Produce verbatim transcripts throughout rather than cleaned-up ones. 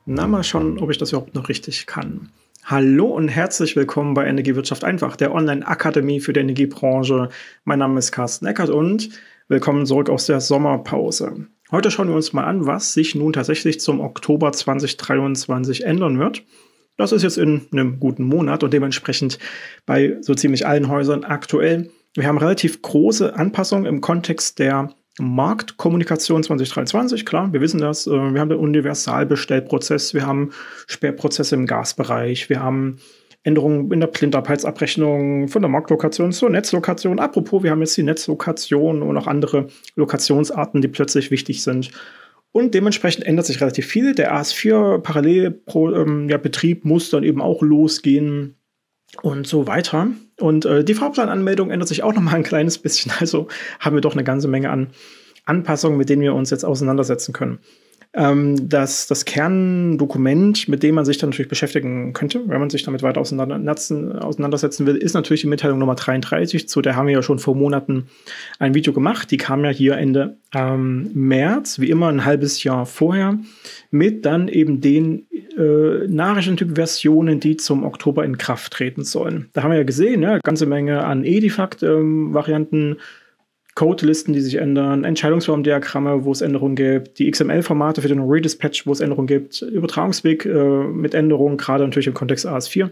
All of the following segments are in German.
Na, mal schauen, ob ich das überhaupt noch richtig kann. Hallo und herzlich willkommen bei Energiewirtschaft einfach, der Online-Akademie für die Energiebranche. Mein Name ist Carsten Eckert und willkommen zurück aus der Sommerpause. Heute schauen wir uns mal an, was sich nun tatsächlich zum Oktober zweitausenddreiundzwanzig ändern wird. Das ist jetzt in einem guten Monat und dementsprechend bei so ziemlich allen Häusern aktuell. Wir haben relativ große Anpassungen im Kontext der Marktkommunikation zwanzig dreiundzwanzig, klar, wir wissen das. Wir haben den Universalbestellprozess, wir haben Sperrprozesse im Gasbereich, wir haben Änderungen in der Blindabheitsabrechnung von der Marktlokation zur Netzlokation. Apropos, wir haben jetzt die Netzlokation und auch andere Lokationsarten, die plötzlich wichtig sind. Und dementsprechend ändert sich relativ viel. Der A S vier Parallelbetrieb ähm, ja, muss dann eben auch losgehen und so weiter. Und äh, die Fahrplananmeldung ändert sich auch noch mal ein kleines bisschen. Also haben wir doch eine ganze Menge an Anpassungen, mit denen wir uns jetzt auseinandersetzen können. Ähm, das, das Kerndokument, mit dem man sich dann natürlich beschäftigen könnte, wenn man sich damit weiter auseinandersetzen, auseinandersetzen will, ist natürlich die Mitteilung Nummer dreiunddreißig. Zu der haben wir ja schon vor Monaten ein Video gemacht. Die kam ja hier Ende ähm, März, wie immer ein halbes Jahr vorher, mit dann eben den äh, Nachrichtentyp-Versionen, die zum Oktober in Kraft treten sollen. Da haben wir ja gesehen, ja, ganze Menge an Edifact-Varianten, ähm, Codelisten, die sich ändern, Entscheidungsformdiagramme, wo es Änderungen gibt, die X M L-Formate für den Redispatch, wo es Änderungen gibt, Übertragungsweg äh, mit Änderungen, gerade natürlich im Kontext A S vier.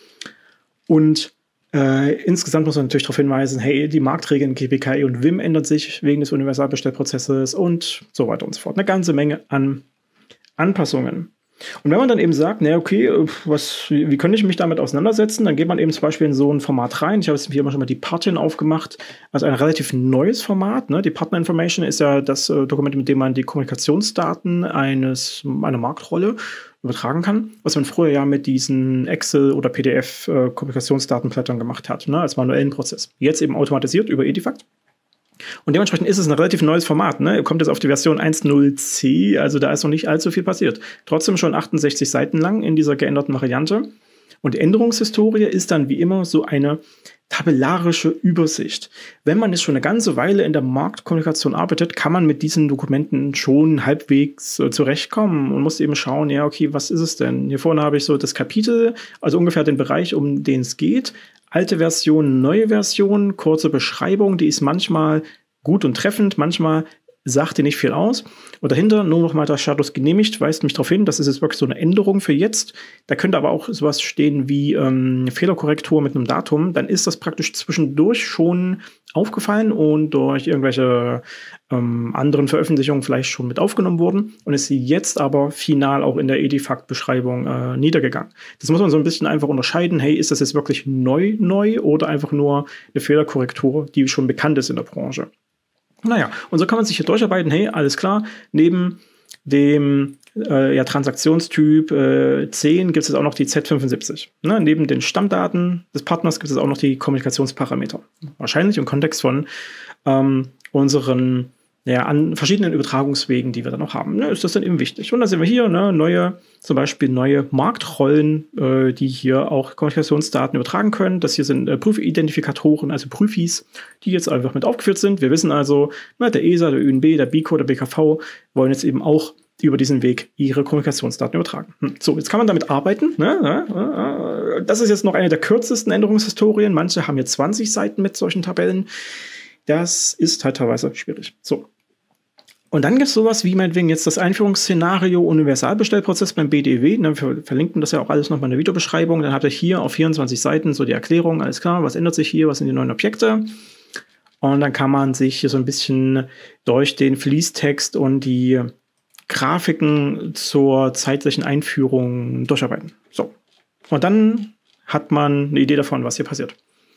Und äh, insgesamt muss man natürlich darauf hinweisen, hey, die Marktregeln G P K I und W I M ändern sich wegen des Universalbestellprozesses und so weiter und so fort. Eine ganze Menge an Anpassungen. Und wenn man dann eben sagt, na okay, was, wie, wie könnte ich mich damit auseinandersetzen, dann geht man eben zum Beispiel in so ein Format rein. Ich habe jetzt hier immer schon mal die Partien aufgemacht, also ein relativ neues Format. Ne? Die Partner Information ist ja das äh, Dokument, mit dem man die Kommunikationsdaten eines, einer Marktrolle übertragen kann, was man früher ja mit diesen Excel- oder P D F-Kommunikationsdatenblättern äh, gemacht hat, ne? Als manuellen Prozess. Jetzt eben automatisiert über Edifact. Und dementsprechend ist es ein relativ neues Format. Ne? Ihr kommt jetzt auf die Version eins Punkt null c, also da ist noch nicht allzu viel passiert. Trotzdem schon achtundsechzig Seiten lang in dieser geänderten Variante. Und die Änderungshistorie ist dann wie immer so eine tabellarische Übersicht. Wenn man jetzt schon eine ganze Weile in der Marktkommunikation arbeitet, kann man mit diesen Dokumenten schon halbwegs äh, zurechtkommen und muss eben schauen, ja, okay, was ist es denn? Hier vorne habe ich so das Kapitel, also ungefähr den Bereich, um den es geht. Alte Version, neue Version, kurze Beschreibung, die ist manchmal gut und treffend, manchmal sagt die nicht viel aus. Und dahinter nur noch mal der Status genehmigt, weist mich darauf hin, das ist jetzt wirklich so eine Änderung für jetzt. Da könnte aber auch sowas stehen wie ähm, Fehlerkorrektur mit einem Datum. Dann ist das praktisch zwischendurch schon aufgefallen und durch irgendwelche ähm, anderen Veröffentlichungen vielleicht schon mit aufgenommen worden und ist jetzt aber final auch in der Edifact-Beschreibung äh, niedergegangen. Das muss man so ein bisschen einfach unterscheiden. Hey, ist das jetzt wirklich neu, neu oder einfach nur eine Fehlerkorrektur, die schon bekannt ist in der Branche? Naja, und so kann man sich hier durcharbeiten. Hey, alles klar, neben dem äh, ja, Transaktionstyp äh, zehn gibt es auch noch die Z fünfundsiebzig. Ne? Neben den Stammdaten des Partners gibt es auch noch die Kommunikationsparameter. Wahrscheinlich im Kontext von ähm, unseren ja, an verschiedenen Übertragungswegen, die wir dann noch haben, ne, ist das dann eben wichtig. Und dann sehen wir hier ne, neue, zum Beispiel neue Marktrollen, äh, die hier auch Kommunikationsdaten übertragen können. Das hier sind äh, Prüfidentifikatoren, also Prüfis, die jetzt einfach mit aufgeführt sind. Wir wissen also, ne, der E S A, der Ö N B, der B I K O, der B K V wollen jetzt eben auch über diesen Weg ihre Kommunikationsdaten übertragen. Hm. So, jetzt kann man damit arbeiten. Ne, ne, das ist jetzt noch eine der kürzesten Änderungshistorien. Manche haben jetzt zwanzig Seiten mit solchen Tabellen. Das ist halt teilweise schwierig. So. Und dann gibt es sowas wie meinetwegen jetzt das Einführungsszenario Universalbestellprozess beim B D W. Ne, wir verlinken das ja auch alles nochmal in der Videobeschreibung. Dann habt ihr hier auf vierundzwanzig Seiten so die Erklärung, alles klar, was ändert sich hier, was sind die neuen Objekte. Und dann kann man sich hier so ein bisschen durch den Fließtext und die Grafiken zur zeitlichen Einführung durcharbeiten. So. Und dann hat man eine Idee davon, was hier passiert.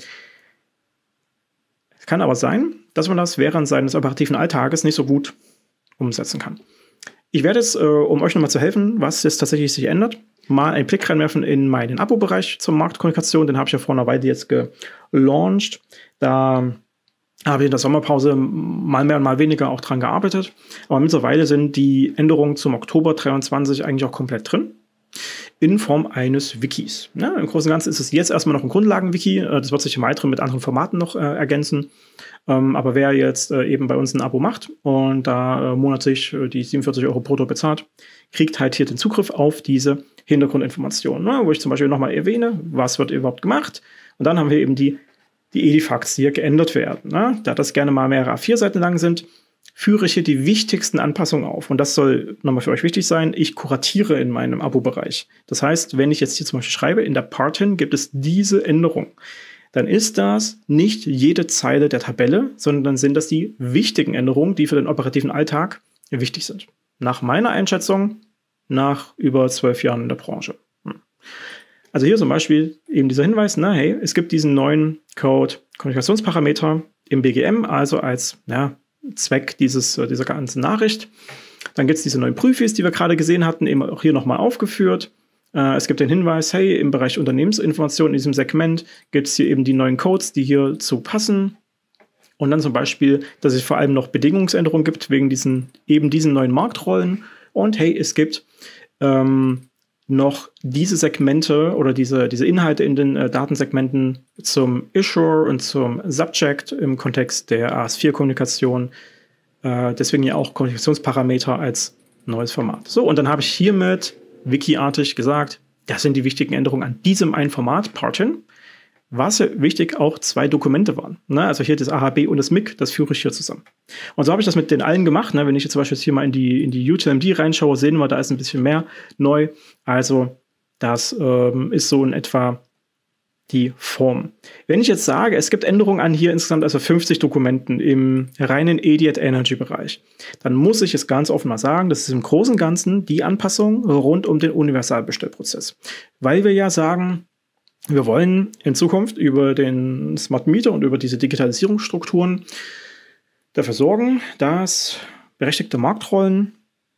Es kann aber sein, dass man das während seines operativen Alltages nicht so gut umsetzen kann. Ich werde jetzt, äh, um euch nochmal zu helfen, was jetzt tatsächlich sich ändert, mal einen Blick reinwerfen in meinen Abo-Bereich zur Marktkommunikation. Den habe ich ja vor einer Weile jetzt gelauncht. Da habe ich in der Sommerpause mal mehr und mal weniger auch dran gearbeitet. Aber mittlerweile sind die Änderungen zum Oktober dreiundzwanzig eigentlich auch komplett drin. in Form eines Wikis. Ja, im Großen und Ganzen ist es jetzt erstmal noch ein Grundlagen-Wiki. Das wird sich im Weiteren mit anderen Formaten noch äh, ergänzen. Ähm, aber wer jetzt äh, eben bei uns ein Abo macht und da äh, monatlich äh, die siebenundvierzig Euro brutto bezahlt, kriegt halt hier den Zugriff auf diese Hintergrundinformationen, ne? Wo ich zum Beispiel nochmal erwähne, was wird überhaupt gemacht. Und dann haben wir eben die, die Edifacts, die hier geändert werden. Ne? Da das gerne mal mehrere A vier Seiten lang sind, führe ich hier die wichtigsten Anpassungen auf. Und das soll nochmal für euch wichtig sein. Ich kuratiere in meinem Abo-Bereich. Das heißt, wenn ich jetzt hier zum Beispiel schreibe, in der Partin gibt es diese Änderung, dann ist das nicht jede Zeile der Tabelle, sondern dann sind das die wichtigen Änderungen, die für den operativen Alltag wichtig sind. Nach meiner Einschätzung, nach über zwölf Jahren in der Branche. Also hier zum Beispiel eben dieser Hinweis, na hey, es gibt diesen neuen Code-Kommunikationsparameter im B G M, also als ja, Zweck dieses, dieser ganzen Nachricht. Dann gibt es diese neuen Prüfis, die wir gerade gesehen hatten, eben auch hier nochmal aufgeführt. Äh, es gibt den Hinweis, hey, im Bereich Unternehmensinformation in diesem Segment gibt es hier eben die neuen Codes, die hier zu passen. Und dann zum Beispiel, dass es vor allem noch Bedingungsänderungen gibt, wegen diesen, eben diesen neuen Marktrollen. Und hey, es gibt ähm, noch diese Segmente oder diese, diese Inhalte in den äh, Datensegmenten zum Issuer und zum Subject im Kontext der A S vier Kommunikation. Äh, deswegen ja auch Kommunikationsparameter als neues Format. So, und dann habe ich hiermit wikiartig gesagt, das sind die wichtigen Änderungen an diesem einen Format, Partin. Was ja wichtig auch zwei Dokumente waren. Ne? Also hier das A H B und das M I C, das führe ich hier zusammen. Und so habe ich das mit den allen gemacht. Ne? Wenn ich jetzt zum Beispiel hier mal in die, in die U T M D reinschaue, sehen wir, da ist ein bisschen mehr neu. Also das ähm, ist so in etwa die Form. Wenn ich jetzt sage, es gibt Änderungen an hier insgesamt also fünfzig Dokumenten im reinen Idiot Energy Bereich, dann muss ich es ganz offen mal sagen, das ist im Großen und Ganzen die Anpassung rund um den Universalbestellprozess. Weil wir ja sagen, wir wollen in Zukunft über den Smart Meter und über diese Digitalisierungsstrukturen dafür sorgen, dass berechtigte Marktrollen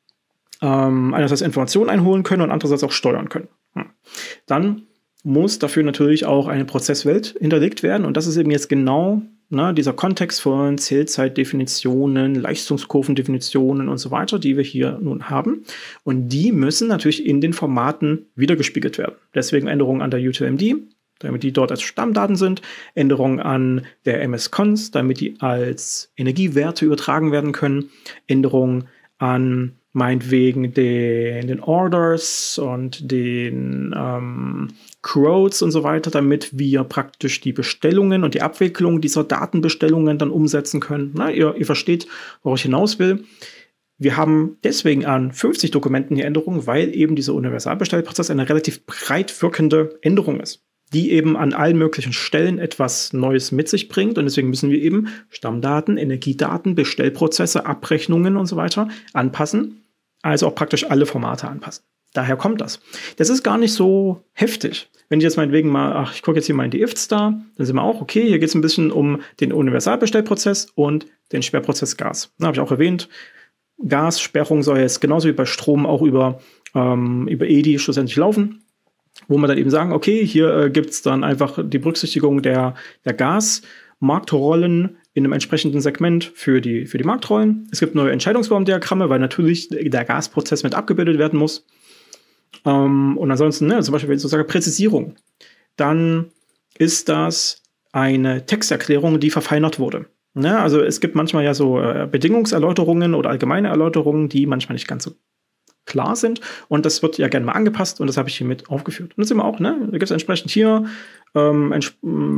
ähm, einerseits Informationen einholen können und andererseits auch steuern können. Hm. Dann muss dafür natürlich auch eine Prozesswelt hinterlegt werden. Und das ist eben jetzt genau ne, dieser Kontext von Zählzeitdefinitionen, Leistungskurvendefinitionen und so weiter, die wir hier nun haben. Und die müssen natürlich in den Formaten wiedergespiegelt werden. Deswegen Änderungen an der U T M D, damit die dort als Stammdaten sind. Änderungen an der M S-Cons, damit die als Energiewerte übertragen werden können. Änderungen an meinetwegen den, den Orders und den ähm, Quotes und so weiter, damit wir praktisch die Bestellungen und die Abwicklung dieser Datenbestellungen dann umsetzen können. Na, ihr, ihr versteht, worauf ich hinaus will. Wir haben deswegen an fünfzig Dokumenten die Änderungen, weil eben dieser Universalbestellprozess eine relativ breit wirkende Änderung ist, die eben an allen möglichen Stellen etwas Neues mit sich bringt. Und deswegen müssen wir eben Stammdaten, Energiedaten, Bestellprozesse, Abrechnungen und so weiter anpassen. Also auch praktisch alle Formate anpassen. Daher kommt das. Das ist gar nicht so heftig. Wenn ich jetzt meinetwegen mal, ach, ich gucke jetzt hier mal in die I F Ts da, dann sehen wir auch, okay, hier geht es ein bisschen um den Universalbestellprozess und den Sperrprozess Gas. Da habe ich auch erwähnt, Gassperrung soll jetzt genauso wie bei Strom auch über, ähm, über E D I schlussendlich laufen, wo wir dann eben sagen, okay, hier äh, gibt es dann einfach die Berücksichtigung der, der Gasmarktrollen in einem entsprechenden Segment für die, für die Marktrollen. Es gibt neue Entscheidungsbaumdiagramme, weil natürlich der Gasprozess mit abgebildet werden muss. Ähm, und ansonsten, ne, zum Beispiel, wenn ich so sage, Präzisierung, dann ist das eine Texterklärung, die verfeinert wurde. Ne? Also es gibt manchmal ja so äh, Bedingungserläuterungen oder allgemeine Erläuterungen, die manchmal nicht ganz so klar sind. Und das wird ja gerne mal angepasst und das habe ich hiermit aufgeführt. Und das sehen wir auch, ne? Da gibt es entsprechend hier ähm, entsp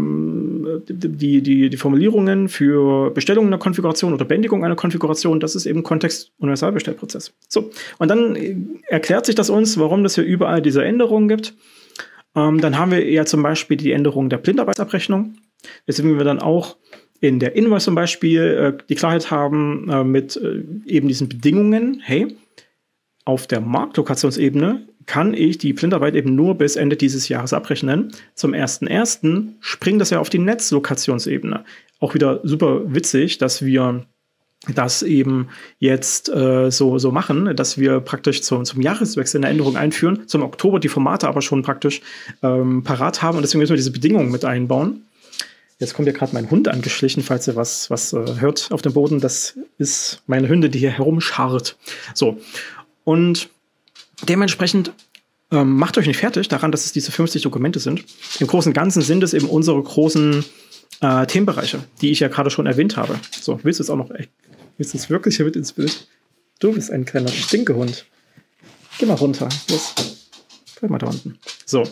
die, die, die Formulierungen für Bestellung einer Konfiguration oder Beendigung einer Konfiguration. Das ist eben Kontext Universalbestellprozess. So, und dann erklärt sich das uns, warum es hier überall diese Änderungen gibt. Ähm, dann haben wir ja zum Beispiel die Änderung der Blindarbeitsabrechnung. Weswegen wir dann auch in der Invoice zum Beispiel äh, die Klarheit haben äh, mit äh, eben diesen Bedingungen. Hey, auf der Marktlokationsebene kann ich die Blindarbeit eben nur bis Ende dieses Jahres abrechnen. Zum ersten ersten springt das ja auf die Netzlokationsebene. Auch wieder super witzig, dass wir das eben jetzt äh, so, so machen, dass wir praktisch zum, zum Jahreswechsel eine Änderung einführen, zum Oktober die Formate aber schon praktisch ähm, parat haben und deswegen müssen wir diese Bedingungen mit einbauen. Jetzt kommt ja gerade mein Hund angeschlichen, falls ihr was, was äh, hört auf dem Boden. Das ist meine Hündin, die hier herumscharrt. So. Und dementsprechend Ähm, macht euch nicht fertig daran, dass es diese fünfzig Dokumente sind. Im Großen und Ganzen sind es eben unsere großen äh, Themenbereiche, die ich ja gerade schon erwähnt habe. So, willst du jetzt auch noch, ey, willst du jetzt wirklich hier mit ins Bild? Du bist ein kleiner Stinkehund. Geh mal runter. Los. Bleib mal da unten. So.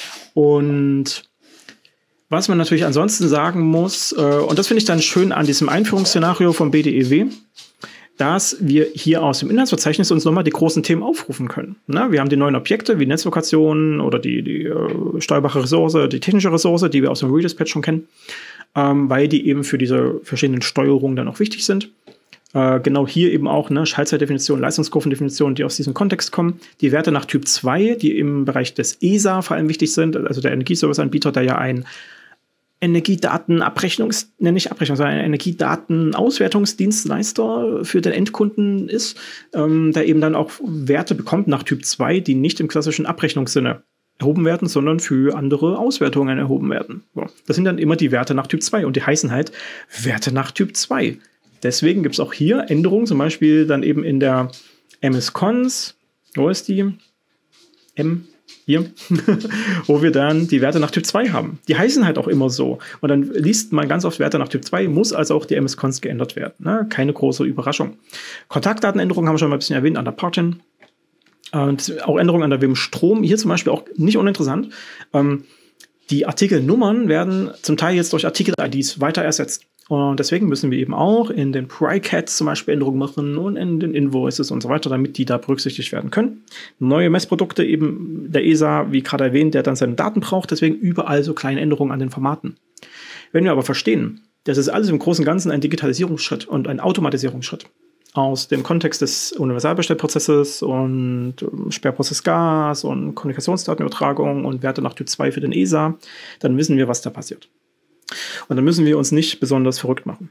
Und was man natürlich ansonsten sagen muss, äh, und das finde ich dann schön an diesem Einführungsszenario vom B D E W, dass wir hier aus dem Inhaltsverzeichnis uns nochmal die großen Themen aufrufen können. Na, wir haben die neuen Objekte wie Netzlokationen oder die, die äh, steuerbare Ressource, die technische Ressource, die wir aus dem Redispatch schon kennen, ähm, weil die eben für diese verschiedenen Steuerungen dann auch wichtig sind. Äh, genau hier eben auch ne, Schaltzeitdefinition, Leistungskurvendefinition, die aus diesem Kontext kommen. Die Werte nach Typ zwei, die im Bereich des E S A vor allem wichtig sind, also der Energieserviceanbieter, der ja ein Energiedatenabrechnungs, ne, nicht Abrechnung, sondern ein Energiedatenauswertungsdienstleister für den Endkunden ist, ähm, der eben dann auch Werte bekommt nach Typ zwei, die nicht im klassischen Abrechnungssinne erhoben werden, sondern für andere Auswertungen erhoben werden. So. Das sind dann immer die Werte nach Typ zwei und die heißen halt Werte nach Typ zwei. Deswegen gibt es auch hier Änderungen, zum Beispiel dann eben in der M S-Cons, wo ist die? M Hier, wo wir dann die Werte nach Typ zwei haben. Die heißen halt auch immer so. Und dann liest man ganz oft Werte nach Typ zwei, muss also auch die M S-Cons geändert werden. Ne? Keine große Überraschung. Kontaktdatenänderungen haben wir schon mal ein bisschen erwähnt an der Partin. Und auch Änderungen an der W I M-Strom. Hier zum Beispiel auch nicht uninteressant. Ähm, die Artikelnummern werden zum Teil jetzt durch Artikel-I Ds weiter ersetzt. Und deswegen müssen wir eben auch in den Pry-Cats zum Beispiel Änderungen machen und in den Invoices und so weiter, damit die da berücksichtigt werden können. Neue Messprodukte eben der E S A, wie gerade erwähnt, der dann seine Daten braucht, deswegen überall so kleine Änderungen an den Formaten. Wenn wir aber verstehen, das ist alles im Großen und Ganzen ein Digitalisierungsschritt und ein Automatisierungsschritt aus dem Kontext des Universalbestellprozesses und Sperrprozess Gas und Kommunikationsdatenübertragung und Werte nach Typ zwei für den E S A, dann wissen wir, was da passiert. Und dann müssen wir uns nicht besonders verrückt machen.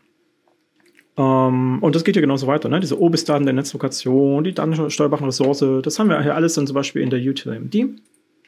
Ähm, und das geht ja genauso weiter. Ne? Diese O B I S-Daten der Netzlokation, die datensteuerbaren Ressource, das haben wir hier alles dann zum Beispiel in der U T L M D.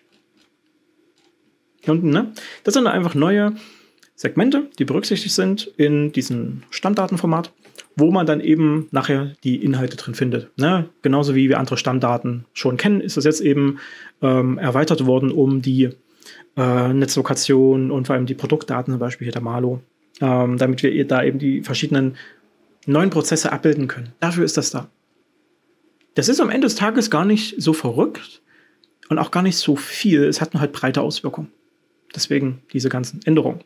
Hier unten, ne? Das sind einfach neue Segmente, die berücksichtigt sind in diesem Stammdatenformat, wo man dann eben nachher die Inhalte drin findet. Ne? Genauso wie wir andere Stammdaten schon kennen, ist das jetzt eben ähm, erweitert worden um die Äh, Netzlokation und vor allem die Produktdaten, zum Beispiel hier der Malo, ähm, damit wir da eben die verschiedenen neuen Prozesse abbilden können. Dafür ist das da. Das ist am Ende des Tages gar nicht so verrückt und auch gar nicht so viel. Es hat nur halt breite Auswirkungen. Deswegen diese ganzen Änderungen.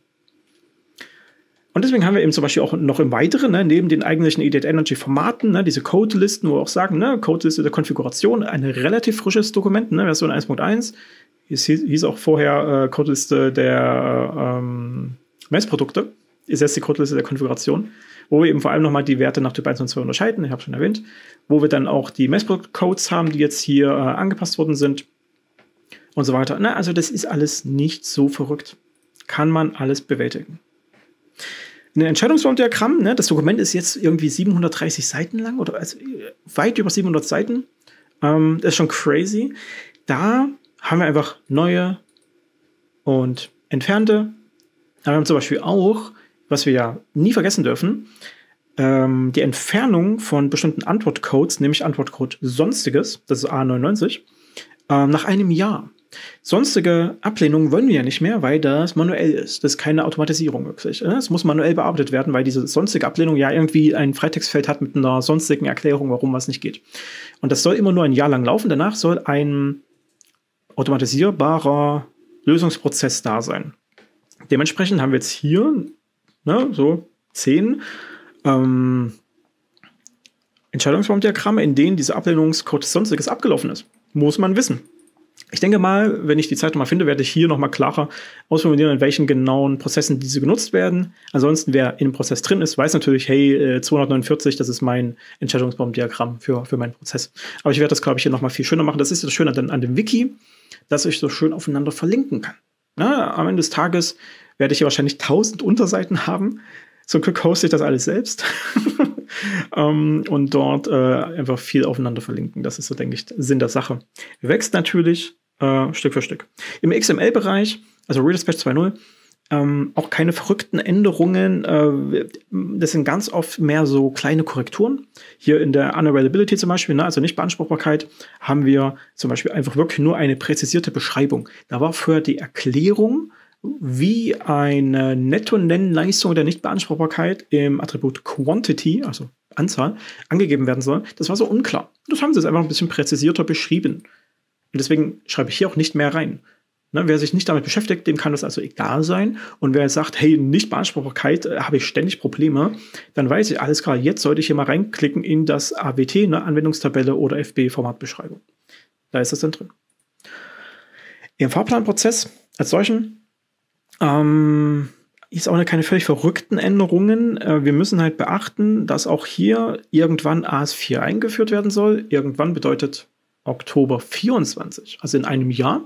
Und deswegen haben wir eben zum Beispiel auch noch im Weiteren, ne, neben den eigentlichen Idiot Energy Formaten, ne, diese Codelisten, wo wir auch sagen, ne, Codeliste der Konfiguration, ein relativ frisches Dokument, ne, Version eins Punkt eins. Es hieß, hieß auch vorher äh, Codeliste der ähm, Messprodukte. Ist jetzt die Codeliste der Konfiguration, wo wir eben vor allem nochmal die Werte nach Typ eins und zwei unterscheiden, ich habe schon erwähnt, wo wir dann auch die Messprodukt-Codes haben, die jetzt hier äh, angepasst worden sind und so weiter. Na, also das ist alles nicht so verrückt. Kann man alles bewältigen. Ein Entscheidungsbaumdiagramm, ne, das Dokument ist jetzt irgendwie siebenhundertdreißig Seiten lang oder also weit über siebenhundert Seiten. Ähm, das ist schon crazy. Da haben wir einfach neue und entfernte. Aber wir haben zum Beispiel auch, was wir ja nie vergessen dürfen, ähm, die Entfernung von bestimmten Antwortcodes, nämlich Antwortcode Sonstiges, das ist A neunundneunzig, ähm, nach einem Jahr. Sonstige Ablehnungen wollen wir ja nicht mehr, weil das manuell ist. Das ist keine Automatisierung wirklich. Es muss manuell bearbeitet werden, weil diese sonstige Ablehnung ja irgendwie ein Freitextfeld hat mit einer sonstigen Erklärung, warum was nicht geht. Und das soll immer nur ein Jahr lang laufen. Danach soll ein automatisierbarer Lösungsprozess da sein. Dementsprechend haben wir jetzt hier ne, so zehn ähm, Entscheidungsbaumdiagramme, in denen diese Ablehnungscode Sonstiges abgelaufen ist. Muss man wissen. Ich denke mal, wenn ich die Zeit nochmal finde, werde ich hier nochmal klarer ausformulieren, in welchen genauen Prozessen diese genutzt werden. Ansonsten, wer in dem Prozess drin ist, weiß natürlich, hey, zweihundertneunundvierzig, das ist mein Entscheidungsbaumdiagramm für, für meinen Prozess. Aber ich werde das, glaube ich, hier nochmal viel schöner machen. Das ist das Schöne an, an dem Wiki, dass ich so schön aufeinander verlinken kann. Na, am Ende des Tages werde ich hier wahrscheinlich tausend Unterseiten haben. Zum Glück hoste ich das alles selbst. um, und dort äh, einfach viel aufeinander verlinken. Das ist so, denke ich, Sinn der Sache. Wächst natürlich äh, Stück für Stück. Im X M L-Bereich, also Redispatch zwei Punkt null, Ähm, auch keine verrückten Änderungen. Äh, das sind ganz oft mehr so kleine Korrekturen. Hier in der Unavailability zum Beispiel, ne, also Nichtbeanspruchbarkeit, haben wir zum Beispiel einfach wirklich nur eine präzisierte Beschreibung. Da war vorher die Erklärung, wie eine Netto-Nennleistung der Nichtbeanspruchbarkeit im Attribut Quantity, also Anzahl, angegeben werden soll. Das war so unklar. Das haben sie jetzt einfach ein bisschen präzisierter beschrieben. Und deswegen schreibe ich hier auch nicht mehr rein. Ne, wer sich nicht damit beschäftigt, dem kann das also egal sein. Und wer sagt, hey, Nichtbeanspruchbarkeit, äh, habe ich ständig Probleme, dann weiß ich, alles klar, jetzt sollte ich hier mal reinklicken in das A W T, ne, Anwendungstabelle oder F B-Formatbeschreibung. Da ist das dann drin. Im Fahrplanprozess als solchen ähm, ist auch keine völlig verrückten Änderungen. Äh, wir müssen halt beachten, dass auch hier irgendwann A S vier eingeführt werden soll. Irgendwann bedeutet Oktober vierundzwanzig, also in einem Jahr.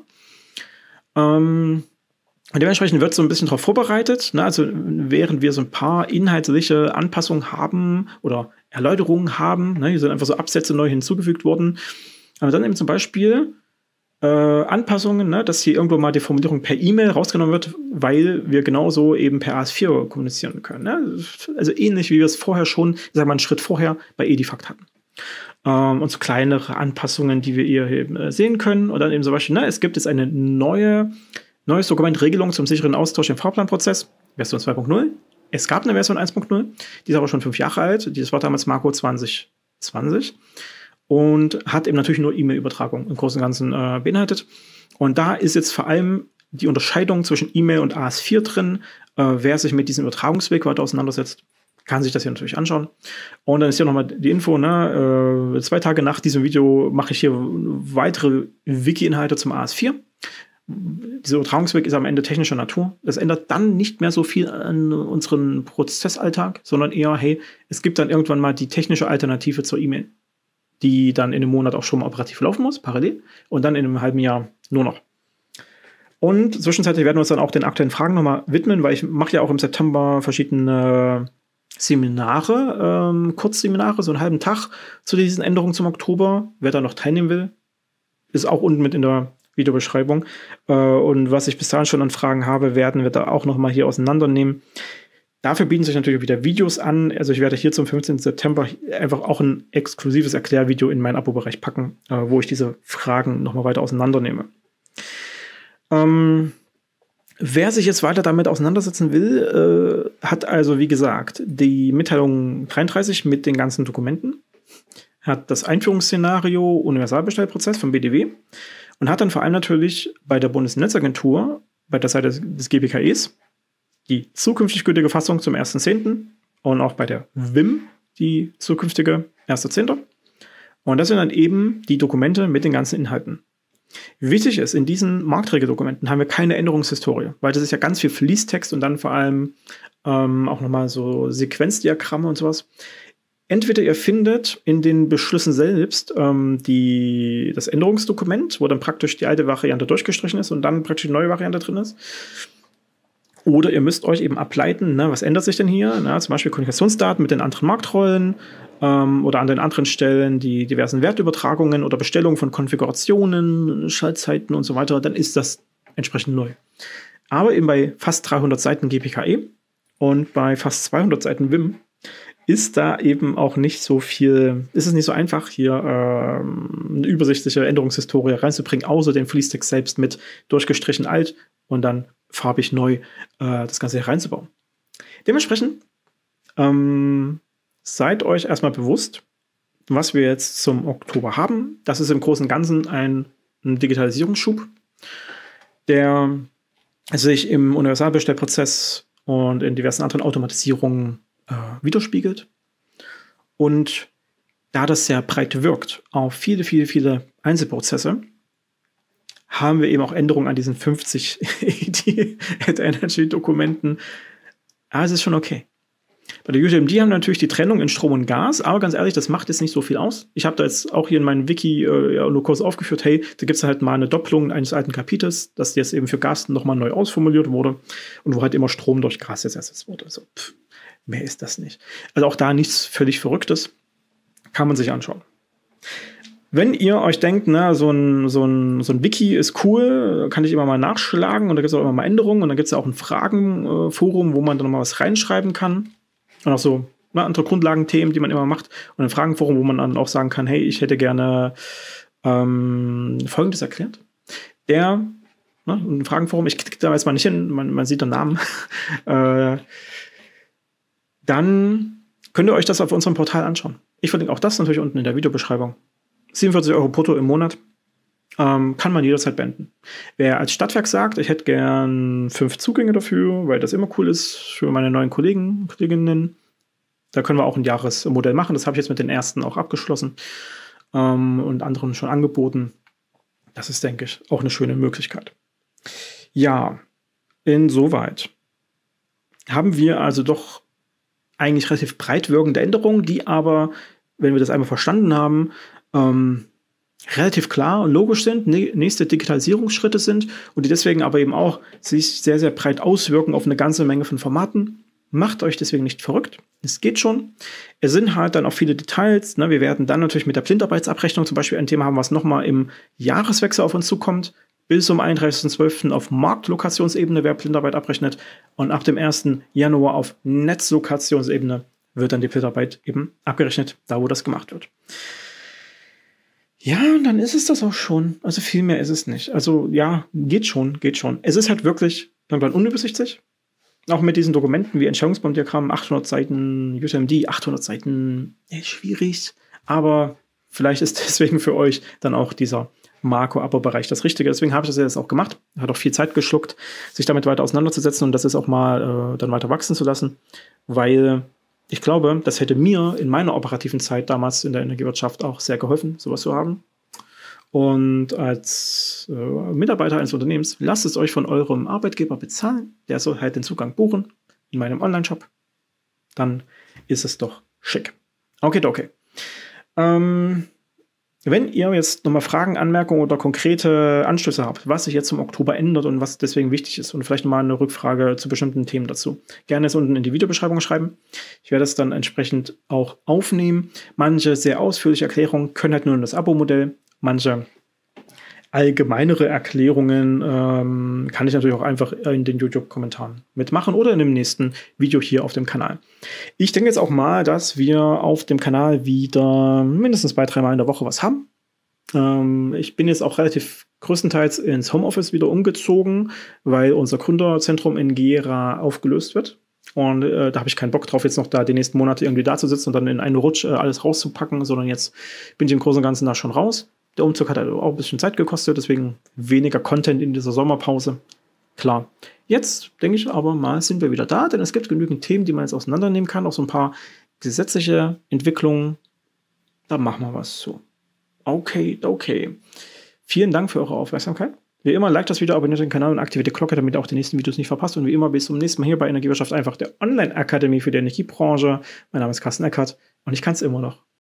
Ähm, dementsprechend wird so ein bisschen darauf vorbereitet. Ne? Also während wir so ein paar inhaltliche Anpassungen haben oder Erläuterungen haben, ne? Hier sind einfach so Absätze neu hinzugefügt worden. Aber dann eben zum Beispiel äh, Anpassungen, ne? Dass hier irgendwo mal die Formulierung per E-Mail rausgenommen wird, weil wir genauso eben per A S vier kommunizieren können. Ne? Also ähnlich wie wir es vorher schon, ich sag mal einen Schritt vorher bei Edifact hatten. Ähm, und so kleinere Anpassungen, die wir hier eben äh, sehen können. Und dann eben zum Beispiel, ne, es gibt jetzt eine neue neues Dokument Regelung zum sicheren Austausch im Fahrplanprozess, Version zwei Punkt null. Es gab eine Version eins Punkt null, die ist aber schon fünf Jahre alt. Das war damals Marco zwanzig zwanzig und hat eben natürlich nur E-Mail-Übertragung im Großen und Ganzen äh, beinhaltet. Und da ist jetzt vor allem die Unterscheidung zwischen E-Mail und A S vier drin. Äh, wer sich mit diesem Übertragungsweg weiter auseinandersetzt, kann sich das hier natürlich anschauen. Und dann ist hier nochmal die Info, ne? äh, zwei Tage nach diesem Video mache ich hier weitere Wiki-Inhalte zum A S vier. Dieser Übertragungsweg ist am Ende technischer Natur. Das ändert dann nicht mehr so viel an unserem Prozessalltag, sondern eher, hey, es gibt dann irgendwann mal die technische Alternative zur E-Mail, die dann in einem Monat auch schon mal operativ laufen muss, parallel, und dann in einem halben Jahr nur noch. Und zwischenzeitlich werden wir uns dann auch den aktuellen Fragen nochmal widmen, weil ich mache ja auch im September verschiedene Seminare, ähm, Kurzseminare, so einen halben Tag zu diesen Änderungen zum Oktober. Wer da noch teilnehmen will, ist auch unten mit in der Videobeschreibung. Äh, und was ich bis dahin schon an Fragen habe, werden wir da auch noch mal hier auseinandernehmen. Dafür bieten sich natürlich wieder Videos an. Also ich werde hier zum fünfzehnten September einfach auch ein exklusives Erklärvideo in meinen Abo-Bereich packen, äh, wo ich diese Fragen noch mal weiter auseinandernehme. Ähm, Wer sich jetzt weiter damit auseinandersetzen will, äh, hat also, wie gesagt, die Mitteilung dreiunddreißig mit den ganzen Dokumenten, hat das Einführungsszenario Universalbestellprozess vom B D W und hat dann vor allem natürlich bei der Bundesnetzagentur, bei der Seite des G B K Es, die zukünftig gültige Fassung zum ersten zehnten und auch bei der W I M die zukünftige erster zehnter Und das sind dann eben die Dokumente mit den ganzen Inhalten. Wichtig ist, in diesen Marktregeldokumenten haben wir keine Änderungshistorie, weil das ist ja ganz viel Fließtext und dann vor allem ähm, auch nochmal so Sequenzdiagramme und sowas. Entweder ihr findet in den Beschlüssen selbst ähm, die, das Änderungsdokument, wo dann praktisch die alte Variante durchgestrichen ist und dann praktisch die neue Variante drin ist. Oder ihr müsst euch eben ableiten, ne, was ändert sich denn hier? Na, zum Beispiel Kommunikationsdaten mit den anderen Marktrollen ähm, oder an den anderen Stellen die diversen Wertübertragungen oder Bestellungen von Konfigurationen, Schaltzeiten und so weiter. Dann ist das entsprechend neu. Aber eben bei fast dreihundert Seiten G P K E und bei fast zweihundert Seiten W I M ist da eben auch nicht so viel, ist es nicht so einfach, hier ähm, eine übersichtliche Änderungshistorie reinzubringen, außer den Fließtext selbst mit durchgestrichen alt und dann farbig neu äh, das Ganze hier reinzubauen. Dementsprechend ähm, seid euch erstmal bewusst, was wir jetzt zum Oktober haben. Das ist im Großen und Ganzen ein, ein Digitalisierungsschub, der sich im Universalbestellprozess und in diversen anderen Automatisierungen äh, widerspiegelt. Und da das sehr breit wirkt auf viele, viele, viele Einzelprozesse, haben wir eben auch Änderungen an diesen fünfzig Energy-Dokumenten. Aber es ist schon okay. Bei der U T M D haben wir natürlich die Trennung in Strom und Gas, aber ganz ehrlich, das macht jetzt nicht so viel aus. Ich habe da jetzt auch hier in meinem Wiki äh, ja, nur kurz aufgeführt, hey, da gibt es halt mal eine Doppelung eines alten Kapitels, das jetzt eben für Gas nochmal neu ausformuliert wurde und wo halt immer Strom durch Gas jetzt ersetzt wurde. Also, pff, mehr ist das nicht. Also auch da nichts völlig Verrücktes. Kann man sich anschauen. Wenn ihr euch denkt, ne, so ein, so ein, so ein Wiki ist cool, kann ich immer mal nachschlagen und da gibt es auch immer mal Änderungen und dann gibt es ja auch ein Fragenforum, wo man dann mal was reinschreiben kann und auch so ne, andere Grundlagenthemen, die man immer macht und ein Fragenforum, wo man dann auch sagen kann, hey, ich hätte gerne ähm, Folgendes erklärt. Der, ne, ein Fragenforum, ich klicke da jetzt mal nicht hin, man, man sieht den Namen, äh, dann könnt ihr euch das auf unserem Portal anschauen. Ich verlinke auch das natürlich unten in der Videobeschreibung. siebenundvierzig Euro brutto im Monat ähm, kann man jederzeit beenden. Wer als Stadtwerk sagt, ich hätte gern fünf Zugänge dafür, weil das immer cool ist für meine neuen Kollegen, Kolleginnen, da können wir auch ein Jahresmodell machen. Das habe ich jetzt mit den ersten auch abgeschlossen ähm, und anderen schon angeboten. Das ist, denke ich, auch eine schöne Möglichkeit. Ja, insoweit haben wir also doch eigentlich relativ breit wirkende Änderungen, die aber, wenn wir das einmal verstanden haben, ähm, relativ klar und logisch sind, nächste Digitalisierungsschritte sind und die deswegen aber eben auch sich sehr, sehr breit auswirken auf eine ganze Menge von Formaten. Macht euch deswegen nicht verrückt. Es geht schon. Es sind halt dann auch viele Details. Ne? Wir werden dann natürlich mit der Blindarbeitsabrechnung zum Beispiel ein Thema haben, was nochmal im Jahreswechsel auf uns zukommt. Bis zum einunddreißigsten zwölften auf Marktlokationsebene, wer Blindarbeit abrechnet. Und ab dem ersten Januar auf Netzlokationsebene wird dann die Blindarbeit eben abgerechnet, da wo das gemacht wird. Ja, und dann ist es das auch schon. Also viel mehr ist es nicht. Also ja, geht schon, geht schon. Es ist halt wirklich irgendwann unübersichtlich. Auch mit diesen Dokumenten wie Entscheidungsbaumdiagramm, achthundert Seiten, U T M D, achthundert Seiten, ja, schwierig. Aber vielleicht ist deswegen für euch dann auch dieser Makro-Abo-Bereich das Richtige. Deswegen habe ich das jetzt auch gemacht. Hat auch viel Zeit geschluckt, sich damit weiter auseinanderzusetzen und das ist auch mal äh, dann weiter wachsen zu lassen. Weil ich glaube, das hätte mir in meiner operativen Zeit damals in der Energiewirtschaft auch sehr geholfen, sowas zu haben. Und als äh, Mitarbeiter eines Unternehmens, lasst es euch von eurem Arbeitgeber bezahlen. Der soll halt den Zugang buchen in meinem Online-Shop. Dann ist es doch schick. Okay, okay. Ähm, wenn ihr jetzt nochmal Fragen, Anmerkungen oder konkrete Anstöße habt, was sich jetzt zum Oktober ändert und was deswegen wichtig ist und vielleicht mal eine Rückfrage zu bestimmten Themen dazu, gerne es unten in die Videobeschreibung schreiben. Ich werde es dann entsprechend auch aufnehmen. Manche sehr ausführliche Erklärungen können halt nur in das Abo-Modell. Manche allgemeinere Erklärungen ähm, kann ich natürlich auch einfach in den YouTube-Kommentaren mitmachen oder in dem nächsten Video hier auf dem Kanal. Ich denke jetzt auch mal, dass wir auf dem Kanal wieder mindestens zwei, dreimal in der Woche was haben. Ähm, ich bin jetzt auch relativ größtenteils ins Homeoffice wieder umgezogen, weil unser Gründerzentrum in Gera aufgelöst wird. Und äh, da habe ich keinen Bock drauf, jetzt noch da die nächsten Monate irgendwie da zu sitzen und dann in einen Rutsch äh, alles rauszupacken, sondern jetzt bin ich im Großen und Ganzen da schon raus. Der Umzug hat also auch ein bisschen Zeit gekostet, deswegen weniger Content in dieser Sommerpause. Klar. Jetzt denke ich aber mal, sind wir wieder da, denn es gibt genügend Themen, die man jetzt auseinandernehmen kann, auch so ein paar gesetzliche Entwicklungen. Da machen wir was zu. Okay, okay. Vielen Dank für eure Aufmerksamkeit. Wie immer, like das Video, abonniert den Kanal und aktiviert die Glocke, damit ihr auch die nächsten Videos nicht verpasst. Und wie immer, bis zum nächsten Mal hier bei Energiewirtschaft einfach, der Online-Akademie für die Energiebranche. Mein Name ist Carsten Eckert und ich kann es immer noch.